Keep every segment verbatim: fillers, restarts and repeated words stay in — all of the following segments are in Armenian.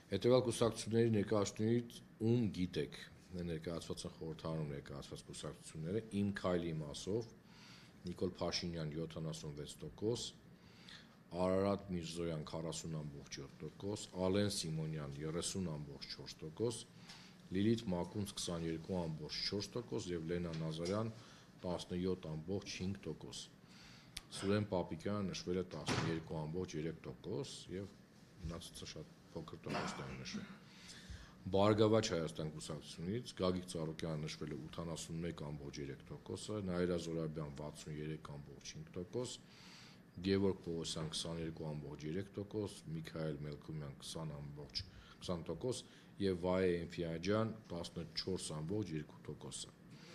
Հետևյալ կուսակցությունների ներկայացուցիչներից ում գիտեք ներկայացված են խորհրդարանում ներկայացված կուսակցությունները Իմ քայլի մասով Նիկոլ Փաշինյան յոթանասունվեց տոկոս, Արարատ Միրզոյան քառասուն բացի յոթ տոկոս, Ալեն Սիմոնյան երեսուն բացի չորս տոկոս, Լիլիթ Մակունց քսաներկու բացի չորս տոկոս եւ Լենա Նազարյան տասնյոթ բացի հինգ տոկոս։ Սուրեն Պապիկյանը նշվել է տասնյոթ բացի երեք տոկոս եւ մնացածը շատ փոքր տոկոսներ են նշվել։ Բարգավաճ Հայաստան կուսակցությունից Գագիկ Ծառուկյանը նշվել է ութանասունմեկ բացի երեք տոկոսը, Նաիրա Զորաբյան վաթսուններեք բացի հինգ տոկոս, Գևորգ Պողոսյան քսաներկու բացի երեք տոկոս, Միքայել Մելքումյան քսան բացի քսան տոկոս եւ Վայե Էնֆիաջյան տասնչորս բացի երկու տոկոսը։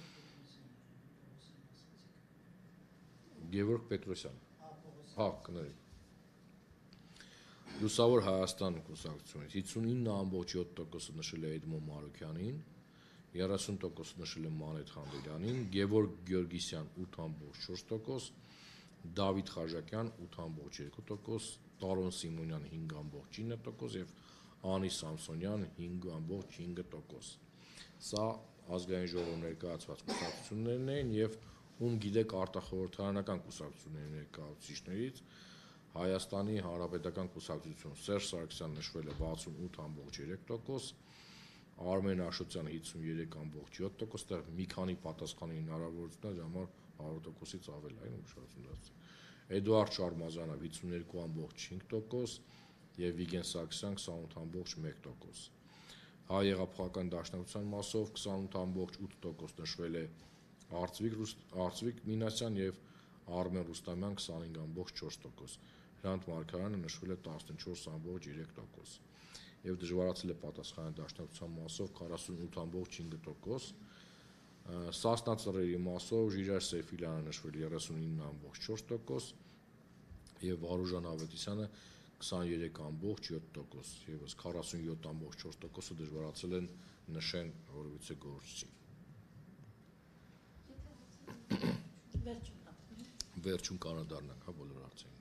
Գևորգ Պետրոսյան։ Հա, կներեք։ Լուսավոր Հայաստան կուսակցությունից հիսունինը բացի յոթ տոկոսը նշել է Էդմոն Մարուքյանին, երեսուն տոկոսը նշել է Մանեթ Խանդելյանին, Գևորգ Գյորգիսյան ութ բացի չորս տոկոս, Դավիթ Խաժակյան ութ բացի երկու տոկոս, Տարոն Սիմոնյան հինգ բացի ինը տոկոս եւ Անի Սամսոնյան հինգ բացի հինգ տոկոս։ Սա ազգային ժողովում ներկայացված կուսակցություններն են եւ ում գիտեք արտախորհրդարանական կուսակցությունների ներկայացուցիչներից Հայաստանի Հանրապետական կուսակցություն Սերժ Սարգսյան նշվել է վաթսունութ բացի երեք տոկոս, Արմեն Աշոտյանը հիսուներեք բացի յոթ տոկոս, դեռ մի քանի պատասխանի հնարավորություններ համար հարյուր տոկոսից ավել այն ուշադրություն դարձրել։ Էդուարդ Շարմազյանը հիսուներկու բացի հինգ տոկոս եւ Վիգեն Սարգսյան քսանութ բացի մեկ տոկոս։ Հայ Հեղափոխական Դաշնակցության մասով քսանութ բացի ութ տոկոս նշվել է Արծվիկ Արծվիկ Մինասյան եւ Արմեն Ռուստամյան քսանհինգ բացի չորս տոկոս։ Հրանտ Մարգարյանը նշվել է տասնչորս բացի երեք տոկոս եւ դժվարացել է պատասխանը Դաշնակցության մասով քառասունութ բացի հինգ տոկոս։ Սասնա ծռերի մասով Ժիրայր Սեֆիլյանը նշվել է երեսունինը բացի չորս տոկոս եւ Վարուժան Ավետիսյանը քսաներեք բացի յոթ տոկոս եւս քառասունյոթ բացի չորս տոկոսը դժվարացել են նշեն որևիցե գործի։ Վերջում կանադառնանք, հա, բոլոր հարցերին։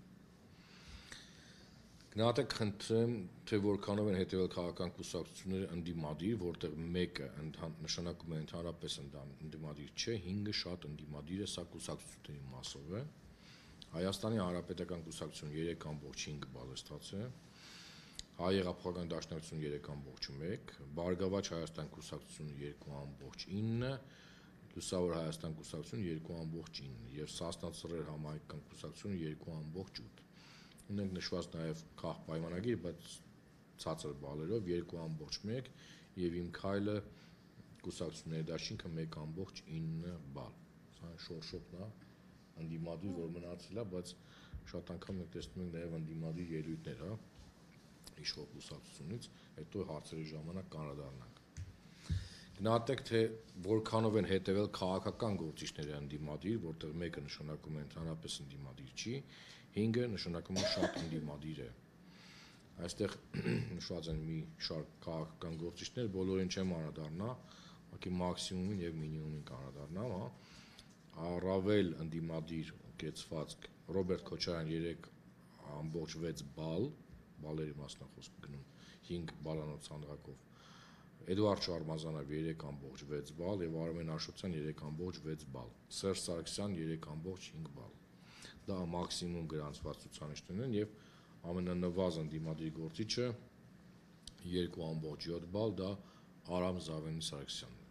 Գնահատեք խնդրեմ, թե որքանով են հետևել քաղաքական կուսակցությունները ընդդիմադիր, որտեղ մեկը նշանակում է ընդհանրապես ընդդիմադիր չէ, հինգը շատ ընդդիմադիր է, սա կուսակցությունների մասով է։ Հայաստանի Հանրապետական կուսակցություն երեք բացի հինգ բազեստաց է, Հայ Հեղափոխական Դաշնակցություն երեք բացի մեկ, Բարգավաճ Հայաստան կուսակցությունը երկու բացի ինը, Լուսավոր Հայաստան կուսակցությունը երկու բացի ինը եւ Սասնա Ծռեր համայնքական կուսակցությունը երկու բացի ութ։ Ունենք նշված նաեւ քաղ պայմանագիր, բայց ցածր բալերով երկու բացի մեկ եւ Իմ քայլը կուսակցությունների դաշինքը մեկ բացի ինը բալ։ Սա շորշոկն է, ընդդիմադիր, որ մնացել է, բայց շատ անգամ մենք տեսնում ենք նաեւ ընդդիմադիր ելույթներ, հա, իշխող կուսակցությունից, հետո հարցերի ժամանակ կանադառնանք։ Գնահատեք, թե որքանով են հետևել քաղաքական գործիչները ընդդիմադիր, որտեղ մեկը նշանակում է ընդհանրապես ընդդիմադիր չի, հինգը նշանակում է շատ ընդդիմադիր է։ Այստեղ նշված են մի շարք քաղաքական գործիչներ, բոլորին չեմ անդրադառնա, ուղղակի մաքսիմումին եւ մինիմումին անդրադառնամ, հա։ Առավել ընդդիմադիր կեցվածք Ռոբերտ Քոչարյան երեք բացի վեց բալ, բալերի մասնախոսք գնում հինգ բալանոց սանդղակով, Էդուարդ Շարմազանով երեք բացի վեց բալ եւ Արմեն Աշոտյան երեք բացի վեց բալ, Սերժ Սարգսյան երեք բացի հինգ բալ։ Դա մաքսիմում գրանցված ցուցանիշներն են եւ ամենանվազն ընդդիմադիր գործիչը երկու բացի յոթ բալ, դա Արամ Զավենի Սարգսյանն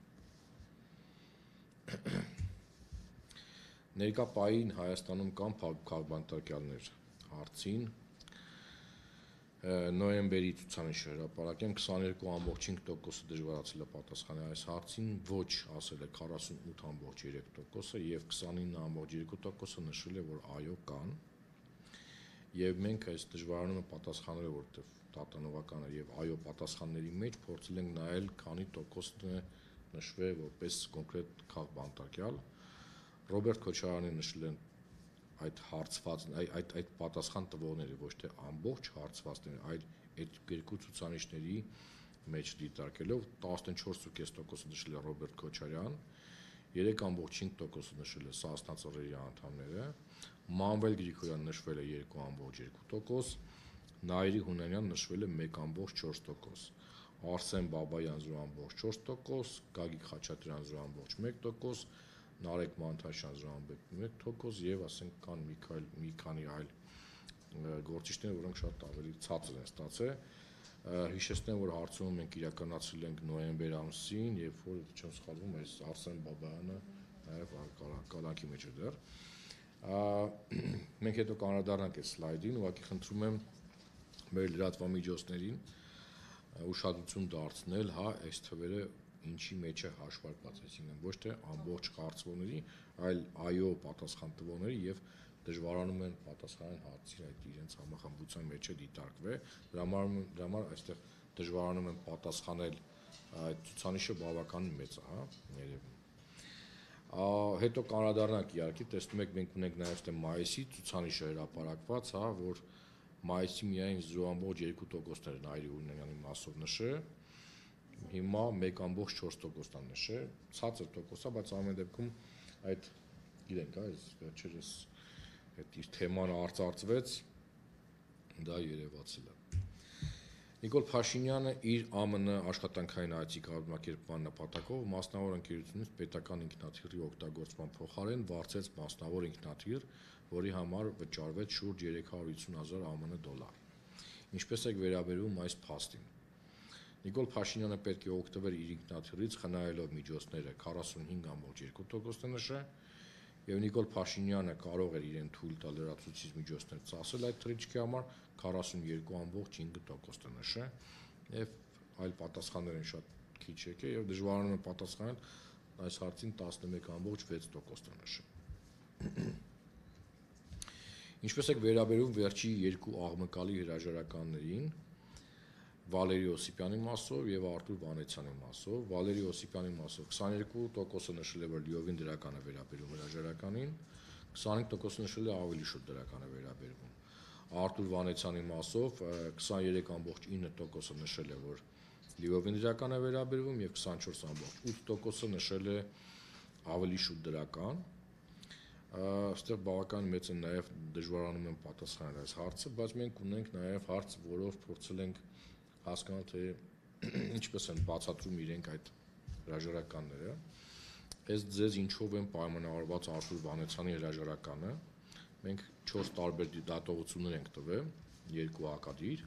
է։ Ներկա պահին Հայաստանում կան քաղբանտարկյալներ հարցին նոյեմբերի ցուցանիշը հրապարակեմ քսաներկու բացի հինգ տոկոսը դժվարացել է պատասխանել այս հարցին, ոչ ասել է քառասունութ բացի երեք տոկոսը եւ քսանինը բացի երկու տոկոսը նշել է, որ այո կան։ Եվ մենք այս դժվարանում ենք պատասխանել, որովհետեւ տատանողական է եւ այո պատասխանների մեջ փորձել ենք նայել քանի տոկոսն է նշվել որպես կոնկրետ քաղբանտարկյալ։ Ռոբերտ Քոչարյանի նշել են այդ հարցված այդ այդ պատասխան տվողները ոչ թե ամբողջ հարցվածները, այլ այդ երկու ցուցանիշների մեջ դիտարկելով տասնչորս բացի պինգ տոկոսը նշել է Ռոբերտ Քոչարյան, երեք բացի հինգ տոկոսը նշել է Սասնա Ծռերի անդամները, Մանվել Գրիգորյան նշվել է երկու բացի երկու տոկոս, Նայիրի Հունանյան նշվել է մեկ ամբողջ չորս տոկոս, Արսեն Բաբայան զրո ամբողջ չորս տոկոս, Գագիկ Խաչատրյան զրո ամբողջ մեկ տոկոս, Նարեկ Մանթաշյան զրո ամբողջ մեկ տոկոս եւ ասենք կան մի քանի մի քանի այլ գործիչներ, որոնք շատ ավելի ցածր են ստացել։ Հիշեցնեմ, որ հարցումը մենք իրականացրել ենք նոյեմբեր ամսին, երբ որ չեմ սխալվում, այս Արսեն Բաբայանը նաեւ կալանքի մեջ է դեռ։ Մենք հետո կանրադառնանք այս սլայդին, ուղղակի խնդրում եմ մեր լրատվամիջոցներին ուշադրություն դարձնել, հա, այս թվերը ինչի մեջ է հաշվարկված, այսինքն ոչ թե ամբողջ կարծվողների, այլ այո պատասխան տվողների եւ դժվարանում են պատասխանել հարցին, այդ իրենց համախմբության մեջ է դիտարկվել, դրա համար այստեղ դժվարանում են պատասխանել, այդ ցուցանիշը բավականին մեծ է, հա, երևում։ Հետո կանրադառնանք իհարկե, տեսնում եք մենք ունենք նաեւ այստեղ մայիսի ցուցանիշը հրապարակված, հա, որ մայիսի միայն զրո ամբողջ երկու տոկոսներ Նայիրի Հունանյանի մասով նշել, հիմա մեկ ամբողջ չորս տոկոսն է նշել, ցածր տոկոս է, բայց ամեն դեպքում այդ գիտենք, հա, այս վերջերս այդ իր թեման արծարծվեց, դա երևացել է։ Նիկոլ Փաշինյանը իր ԱՄՆ աշխատանքային այցի կազմակերպման նպատակով մասնավոր ընկերությունից պետական ինքնաթիռի օգտագործման փոխարեն վարձեց մասնավոր ինքնաթիռ, որի համար վճարվեց շուրջ երեք հարյուր ութսուն հազար ԱՄՆ դոլար։ Ինչպես եք վերաբերվում այս փաստին։ Նիկոլ Փաշինյանը պետք է օգտվեր իր ինքնաթիռից խնայելով միջոցները քառասունհինգ ամբողջ երկու տոկոսն է նշել, եւ Նիկոլ Փաշինյանը կարող էր իրեն թույլ տալ լրացուցիչ միջոցներ ծախսել այդ թռիչքի համար քառասունյոթ ամբողջ հինգ տոկոսն է նշել, եւ այլ պատասխաններ են շատ քիչ եկել եւ դժվարանում են պատասխանել այս հարցին տասնմեկ ամբողջ վեց տոկոսն է նշել։ Ինչպես եք վերաբերում վերջի երկու աղմկալի հրաժարականներին, Վալերի Օսիպյանի մասով եւ Արտուր Վանեցյանի մասով, Վալերի Օսիպյանի մասով քսաներկու տոկոսը նշել է, որ լիովին դրական է վերաբերում հրաժարականին, քսանհինգ տոկոսը նշել է ավելի շուտ դրական է վերաբերվում։ Արտուր Վանեցյանի մասով քսաներեք ամբողջ ինը տոկոսը նշել է, որ լիովին դրական է վերաբերվում եւ քսանչորս ամբողջ ութ տոկոսը նշել է ավելի շուտ դրական։ Այստեղ բավական մեծ են նաեւ դժվարանում են պատասխանել այս հարցը, բայց մենք ունենք նաեւ հարց, որով փորձել ենք հասկանալ, թե ինչպես են բացատրում իրենք այդ հրաժարականները։ Այս ձեզ ինչով են պայմանավորված Արտուր Վանեցյանի հրաժարականը։ Մենք չորս տարբեր դատողություններ ենք տվել, երկու հակադիր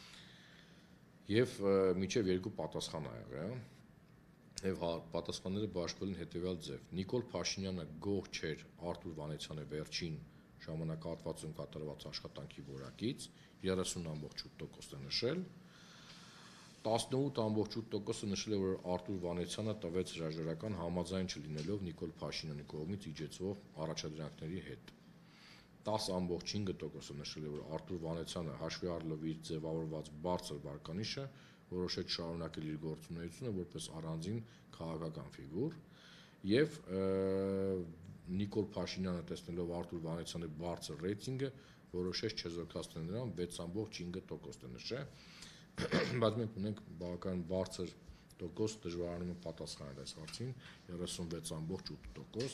եւ միջև երկու պատասխան ա եղել։ Եվ պատասխանները բաշխվել են հետեւյալ ձև. Նիկոլ Փաշինյանը գոհ չէր Արտուր Վանեցյանի վերջին ժամանակահատվածում կատարված աշխատանքի որակից, երեսուն ամբողջ ութ տոկոսն է նշել, տասնութ ամբողջ ութ տոկոսը նշել է, որ Արտուր Վանեցյանը տվեց հրաժարական համաձայն չլինելով Նիկոլ Փաշինյանի կողմից իջեցվող առաջադրանքների հետ։ տասը ամբողջ հինգ տոկոսը նշել է, որ Արտուր Վանեցյանը հաշվի առնելով իր ձևավորված բարձր վարկանիշը որոշեց շարունակել իր գործունեությունը որպես առանձին քաղաքական ֆիգուր եւ Նիկոլ Փաշինյանը տեսնելով Արտուր Վանեցյանի բարձր ռեյտինգը որոշեց չզորքացնել նրան վեց ամբողջ հինգ տոկոսն է նշել, բայց մենք ունենք բավական բարձր տոկոս դժվարանում է պատասխանել այս հարցին երեսունվեց ամբողջ ութ տոկոս։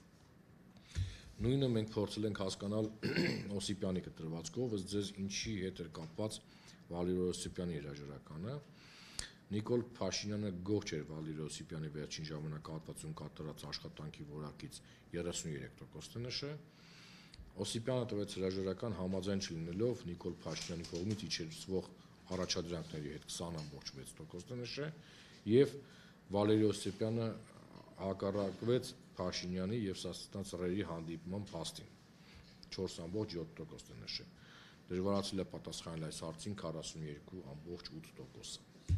Նույնը մենք փորձել ենք հասկանալ Օսիպյանի կտրվածքով, ըստ ձեզ ինչի հետ էր կապված Վալերի Օսիպյանի հրաժարականը։ Նիկոլ Փաշինյանը գոհ չէր Վալերի Օսիպյանի վերջին ժամանակահատվածում կատարած աշխատանքի որակից երեսունյոթ տոկոսն է նշել։ Օսիպյանը տվեց հրաժարական համաձայն չլինելով Նիկոլ Փաշինյանի կողմից իջեցվող առաջադրանքների հետ քսան ամբողջ վեց տոկոսն է նշել եւ Վալերի Օսիպյանը հակառակվեց Փաշինյանի եւ Սասնա ծռերի հանդիպման փաստին չորս ամբողջ յոթ տոկոսն է նշել։ Դժվարացել է պատասխանել այս հարցին քառասունյոթ ամբողջ ութ տոկոսը։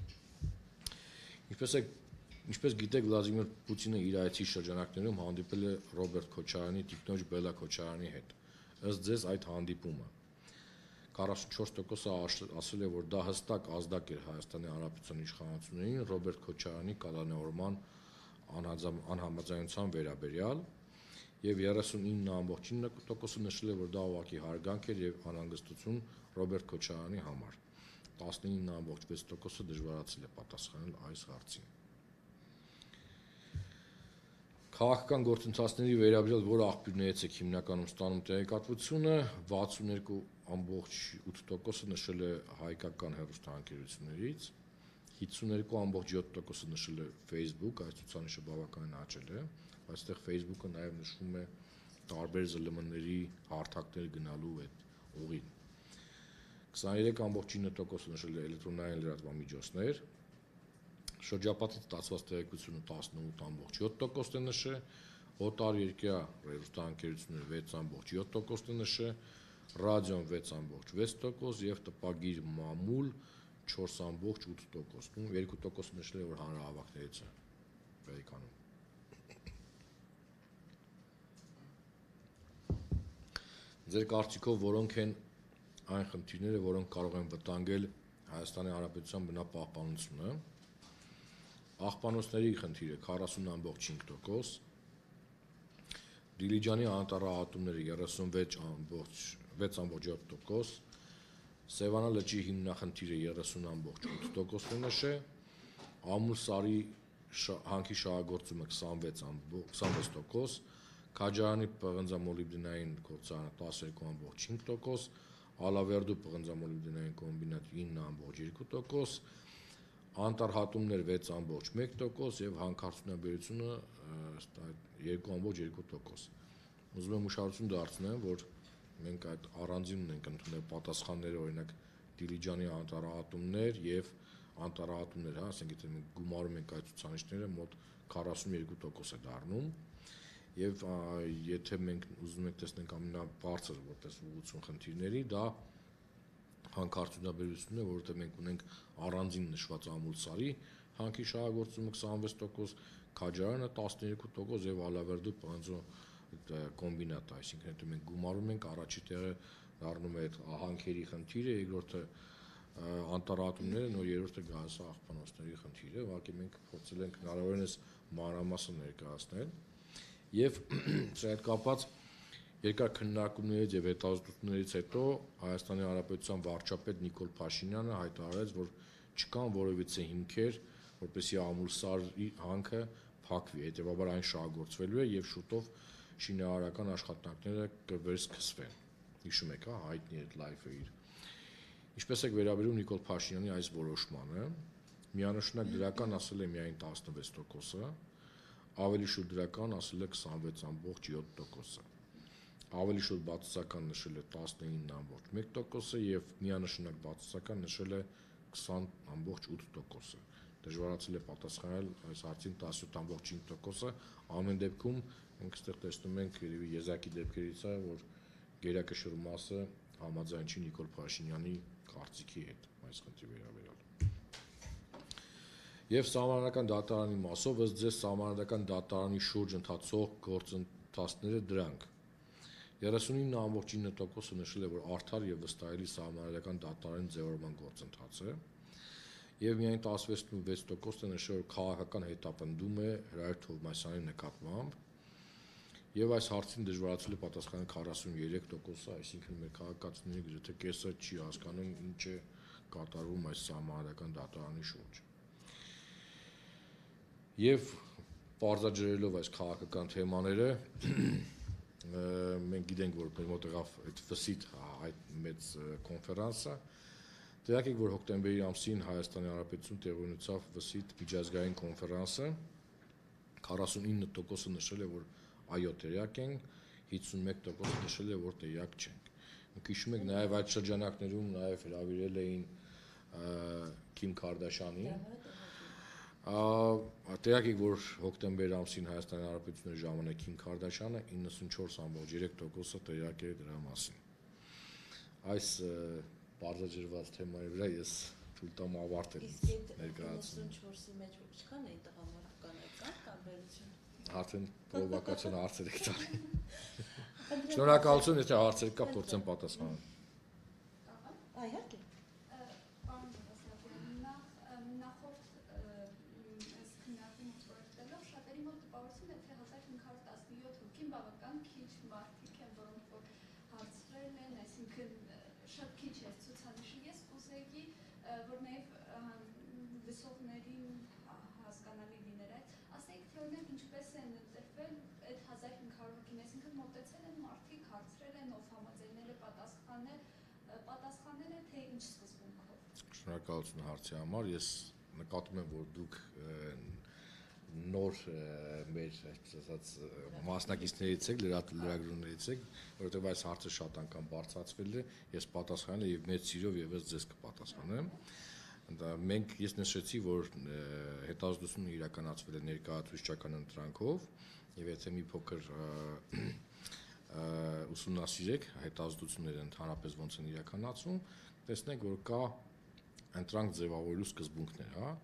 Ինչպես է ինչպես գիտեք, Վլադիմիր Պուտինը իր այցի շրջանակներում հանդիպել է Ռոբերտ Քոչարյանի տիկնոջ Բելա Քոչարյանի հետ։ Ըստ ձեզ այդ հանդիպումը քառասունչորս տոկոսը ասել է, որ դա հստակ ազդակ էր Հայաստանի Հանրապետության իշխանություններին Ռոբերտ Քոչարյանի կալանավորման անհամաձայնության վերաբերյալ եւ երեսունինը ամբողջ ինը տոկոսը նշել է, որ դա ուղղակի հարգանք էր եւ անհանգստություն Ռոբերտ Քոչարյանի համար։ տասնինը ամբողջ վեց տոկոսը դժվարացել է պատասխանել այս հարցին։ Քաղաքական գործընթացների վերաբերյալ որ աղբյուրներից եք հիմնականում ստանում տեղեկատվությունը վաթսունյոթ ամբողջ ութ տոկոսը նշել է հայկական հեռուստաընկերություններից, հիսուն երկու ամբողջ յոթ տոկոսը նշել է Facebook, այս ցուցանիշը բավականին աճել է, բայց այստեղ Facebook-ը նաև նշվում է տարբեր ԶԼՄ-ների հարթակներ գնալու այդ ուղին։ քսաներեք ամբողջ ինը տոկոսը նշել է էլեկտրոնային լրատվամիջոցներ, շրջապատից ստացված տեղեկությունը տասնութ ամբողջ յոթ տոկոսն է նշել, օտարերկրյա հեռուստաընկերությունները վեց ամբողջ յոթ տոկոսն է նշել, ռադիոն վեց ամբողջ վեց տոկոս եւ տպագիր մամուլ չորս ամբողջ ութ տոկոս։ Ու երկու տոկոսը նշել է որ հանրահավաքներից է վերիկանում։ Ձեր կարծիքով որոնք են այն խնդիրները, որոնք կարող են վտանգել Հայաստանի Հանրապետության բնապահպանությունը։ Աղբանոցների խնդիրը քառասուն ամբողջ հինգ տոկոս, Դիլիջանի անտառահատումները երեսունվեց ամբողջ յոթ տոկոս, Սևանա լճի հիմնախնդիրը երեսուն ամբողջ ութ տոկոսն է նշել, Ամուլսարի հանքի շահագործումը քսանվեց տոկոս, Քաջարանի պղնձամոլիբդենային գործարանը տասներկու ամբողջ հինգ տոկոս, Ալավերդու պղնձամոլիբդենային կոմբինատ ինը ամբողջ երկու տոկոս, անտառհատումներ վեց ամբողջ մեկ տոկոս եւ հանքարդյունաբերությունը երկու ամբողջ երկու տոկոս։ Ուզում եմ ուշադրություն դարձնեմ, որ մենք այդ առանձին ունենք ընդունել պատասխանները, օրինակ Դիլիջանի անտառահատումներ եւ անտառահատումներ, հա, ասենք եթե մենք գումարում ենք այդ ցուցանիշները, մոտ քառասունյոթ տոկոս է դառնում։ Եվ եթե մենք ուզում ենք տեսնենք ամենաբարձր որպես ուղղություն խնդիրների, դա հանքարդյունաբերությունն է, որովհետև մենք ունենք առանձին նշված Ամուլսարի հանքի շահագործումը քսանվեց տոկոս, Քաջարանը տասներկու տոկոս եւ Ալավերդու պղնձո կոմբինատը, այսինքն եթե մենք գումարում ենք առաջի տեղը դառնում է այդ հանքերի խնդիրը, երկրորդը անտառահատումները, նոր երրորդը գազի աղբանոցների խնդիրը, ուղղակի մենք փորձել ենք հնարավորինս մանրամասն ներկայացնել եւ սա հետ կապված երկար քննարկումներից եւ հետազոտություններից հետո Հայաստանի Հանրապետության վարչապետ Նիկոլ Փաշինյանը հայտարարեց, որ չկան որևիցե հիմքեր, որպեսզի Ամուլսարի հանքը փակվի, հետեւաբար այն շահագործվելու է եւ շուտով շինարարական աշխատանքները կվերսկսվեն։ Հիշում եք, հա, հայտնի այդ լայֆը իր։ Ինչպես եք վերաբերում Նիկոլ Փաշինյանի այս որոշմանը, միանշանակ դրական ասել է միայն տասնվեց տոկոսը, ավելի շուտ դրական ասել է քսանվեց ամբողջ յոթ տոկոսը, ավելի շուտ բացասական նշել է տասնինը ամբողջ մեկ տոկոսը եւ միանշանակ բացասական նշել է քսան ամբողջ ութ տոկոսը։ Դժվարացել է պատասխանել այս հարցին տասնյոթ ամբողջ հինգ տոկոսը, ամեն դեպքում մենք այստեղ տեսնում ենք երևի եզակի դեպքերից է, որ գերակշռ մասը համաձայն չի Նիկոլ Փաշինյանի կարծիքի հետ այս խնդրի վերաբերյալ։ Եվ սահմանադրական դատարանի մասով ըստ ձեզ սահմանադրական դատարանի շուրջ ընթացող գործընթացները դրանք։ երեսունինը ամբողջ ինը տոկոսը նշել է, որ արդար եւ վստահելի սահմանադրական դատարանի ձևավորման գործընթաց է, եւ միայն տասնվեց տոկոսն է նշել, որ քաղաքական հետապնդում է Հրայր Թովմասյանի նկատմամբ, եւ այս հարցին դժվարացել է պատասխանել քառասունյոթ տոկոսը, այսինքն մեր քաղաքացիների գրեթե կեսը չի հասկանում ինչ է կատարվում այս սահմանադրական դատարանի շուրջ։ Եվ բարձրաձայնելով այս քաղաքական թեմաները, մենք գիտենք, որ մեր մոտ եղավ այդ վսիտ այդ մեծ կոնֆերանսը, տեղյակ եք, որ հոկտեմբերի ամսին Հայաստանի Հանրապետություն տեղի ունեցավ վսիտ միջազգային կոնֆերանսը, քառասունինը տոկոսը նշել է, որ այո տեղյակ ենք, հիսունմեկ տոկոսը նշել է, որ տեղյակ չենք։ Մենք հիշում ենք նաև այդ շրջանակներում նաև հրավիրել էին Քիմ Քարդաշյանին։ Տեղյակ եք, որ հոկտեմբեր ամսին Հայաստանի Հանրապետության ժամանակ Քիմ Քարդաշյանը իննսունչորս ամբողջ երեք տոկոսը տեղյակ էր դրա մասին։ Այս բարձրաձայնված թեմայի վրա ես թույլ տամ ավարտել ներկայացումը։ իննսունչորսի մեջ ինչքան է տղամարդ կանացան տարբերություն։ Արդեն պրովոկացիոն հարցեր եք տալի։ Շնորհակալություն, եթե հարցեր կա, փորձեմ պատասխանել։ Այհարկե։ Պարոն Ղազարյան, նախորդ այս քննարկումը ծորեցնելով շատերի մոտ տպավորություն է, թե հազար հինգ հարյուր տասնյոթ հոգին բավական քիչ մարդիկ են, որոնք որ հարցրել են, այսինքն շատ քիչ է ցուցանիշը։ Ես կուզեի, որ նաև լսողներին հասկանալի լիներ այդ, ասենք թե օրինակ ինչպես են ընտրվել այդ հազար հինգ հարյուր հոգին, այսինքն մոտեցել են մարդիկ, հարցրել են, ով համաձայնել է պատասխանել, Շնորհակալություն հարցի համար։ Ես նկատում եմ, որ դուք նոր մեր այսպես մասնակիցներից եք, լրագրողներից եք, որովհետև այս հարցը շատ անգամ բարձրացվել է, ես պատասխանել եմ եւ մեծ սիրով եւս ձեզ կպատասխանեմ։ Մենք ես նշեցի, որ հետազոտությունը իրականացվել է ներկայացուցչական ընտրանքով եւ եթե մի փոքր ուսումնասիրեք հետազոտությունները ընդհանրապես ոնց են իրականացվում, տեսնեք, որ կա ընտրանք ձևավորելու սկզբունքներ, հա,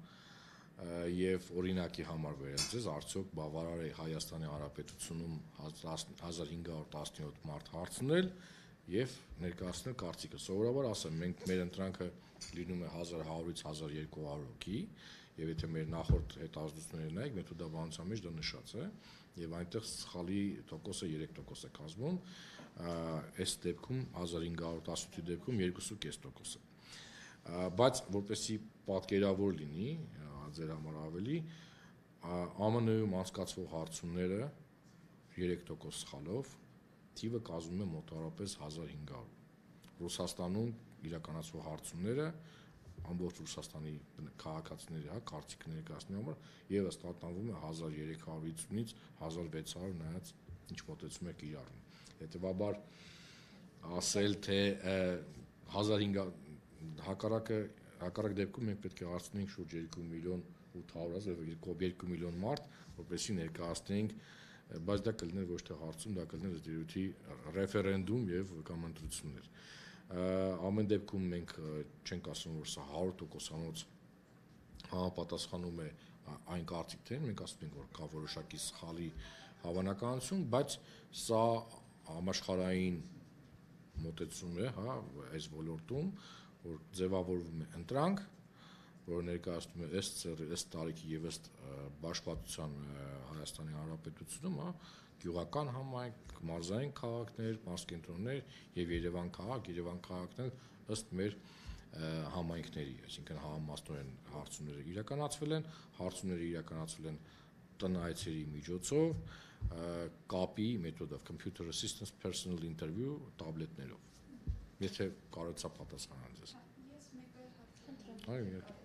եւ օրինակի համար վերեմ ձեզ, արդյոք բավարար է Հայաստանի Հանրապետությունում հազար հինգ հարյուր տասնյոթ մարդ հարցնել եւ ներկայացնել կարծիքը։ Սովորաբար ասեմ, մենք մեր ընտրանքը լինում է հազար հարյուրից հազար երկու հարյուր հոգի, եւ եթե մեր նախորդ հետազոտությունները նայեք, մեթոդաբանության մեջ դա նշած է, եւ այնտեղ սխալի տոկոսը երեք տոկոս է կազմում, այս դեպքում հազար հինգ հարյուր տասնյոթի դեպքում երկու կoma պենս տոկոս է։ Բայց որպեսզի պատկերավոր լինի ձեր համար ավելի, ԱՄՆ-ում անցկացվող հարցումները երեք տոկոս սխալով թիվը կազմում է մոտավորապես հազար հինգ հարյուր։ Ռուսաստանում իրականացվող հարցումները ամբողջ Ռուսաստանի քաղաքացիների, հա, կարծիքը ներկայացնելու համար եւս տատանվում է հազար երեք հարյուր վաթսունից հազար վեց հարյուր, նայած ինչ մոտեցում եք իրարու։ Հետեւաբար ասել թե հազար հինգ հակառակը հակառակ դեպքում մենք պետք է հարցնենք շուրջ երկու միլիոն ութ հարյուր հազար երկու միլիոն մարդ, որպեսզի ներկայացնենք, բայց դա կլիներ ոչ թե հարցում, դա կլիներ ըստ երևույթի ռեֆերենդում եւ կամ ընտրություններ։ Ամեն դեպքում մենք չենք ասում, որ սա հարյուր տոկոսանոց համապատասխանում է այն կարծիքներին, մենք ասում ենք, որ կա որոշակի սխալի հավանականություն, բայց սա համաշխարհային մոտեցում է, հա, այս ոլորտում, որ ձևավորվում է ընտրանք, որ ներկայացնում է ըստ ըստ տարիքի եւ ըստ բաշխվածության Հայաստանի Հանրապետությունում, հա, գյուղական համայնք, մարզային քաղաքներ, մարզկենտրոններ եւ Երևան քաղաք, Երևան քաղաքն էլ ըստ մեր համայնքների, այսինքն համամասնորեն հարցումները իրականացվել են, հարցումները իրականացվել են տնայցերի միջոցով, կապի մեթոդով, computer assistance personal interview տաբլետներով։ Եթե կարողացա պատասխանել ձեզ։ Ես մեկ այլ հարց Այո,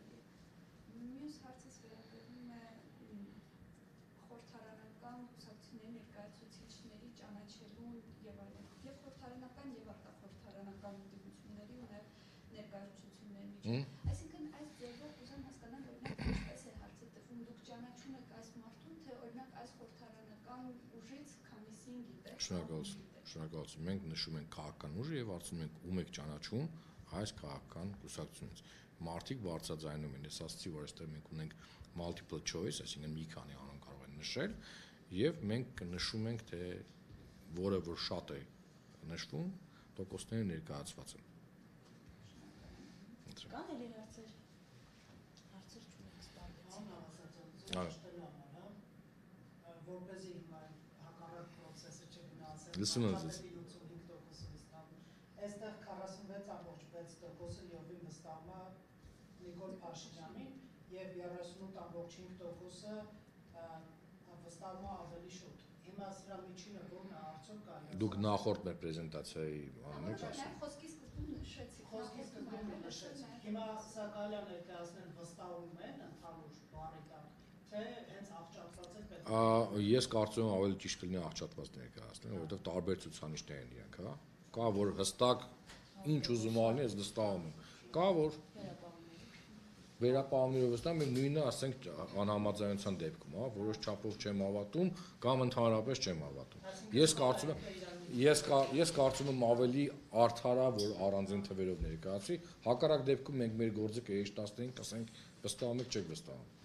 մյուս հարցս վերաբերում է խորհրդարանական կուսակցությունների ներկայացուցիչների ճանաչելուն եւ այլն։ Եվ խորհրդարանական եւ արտախորհրդարանական ուղղությունների ու նաեւ ներկայացուցիչների միջեւ։ Այսինքն այս ձևով ուզում հասկանալ, օրինակ, ինչպես է հարցը տվում, դուք ճանաչում եք այս մարդուն, թե օրինակ այս խորհրդարանական ուժից քանիսին գիտեք։ Շնորհակալություն։ Շնորհակալություն։ Մենք նշում ենք քաղաքական ուժը եւ ասում ենք ում եք ճանաչում այս քաղաքական կուսակցությունից։ Մարդիկ բարձրաձայնում են, ես ասացի, որ այստեղ մենք ունենք multiple choice, այսինքն մի քանի անուն կարող են նշել եւ մենք նշում ենք, թե որը որ շատ է նշվում, տոկոսները ներկայացված են։ Կան էլի հարցեր։ Հարցեր չունենք ստացեցին։ Այո։ Որպեսզի հակառակ process-ը չգնացել։ Լսում եմ ձեզ։ Այստեղ քառասունվեց ամբողջ վեց տոկոսը յովի վստահում է Նիկոլ Փաշինյանին եւ երեսունութ ամբողջ հինգ տոկոսը վստահում է ավելի շուտ։ Հիմա սրա միջինը ո՞րն է արդյոք կարելի։ Դուք նախորդ մեր պրեզենտացիայի անեք ասում։ Խոսքի սկզբում նշեցի։ Խոսքի սկզբում նշեցի։ Հիմա սա կարելի է ներկայացնել վստահում են ընդհանուր բառի տակ, թե հենց աղճատված է պետք։ Ես կարծում եմ ավելի ճիշտ կլինի աղճատված ներկայացնել, որովհետեւ տարբեր ցուցանիշներ են իրանք, հա։ Կա որ հստակ ինչ ուզում ալնի, ես վստահում եմ։ Կա որ վերապահումներով վստահում եմ, նույնը ասենք անհամաձայնության դեպքում, հա, որոշ չափով չեմ հավատում կամ ընդհանրապես չեմ հավատում։ Ես կարծում եմ, ես ես կարծում եմ ավելի արդարա, որ առանձին թվերով ներկայացի, հակառակ դեպքում մենք մեր գործը կհեշտացնենք, ասենք վստահում եք, չեք վստահում։